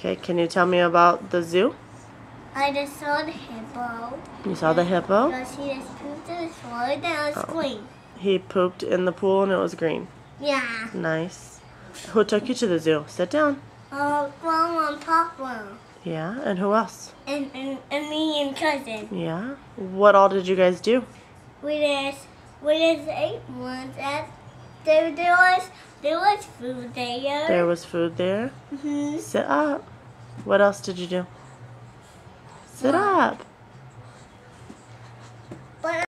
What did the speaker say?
Okay, can you tell me about the zoo? I just saw the hippo. You saw the hippo? Because he just pooped in the swallowed down the screen. He pooped in the pool and it was green. Yeah. Nice. Who took you to the zoo? Sit down. Grandma and Papa. Yeah, and who else? And me and cousin. Yeah. What all did you guys do? We just ate once. There was food there. There was food there. Mm-hmm. Sit up. What else did you do? Sit up.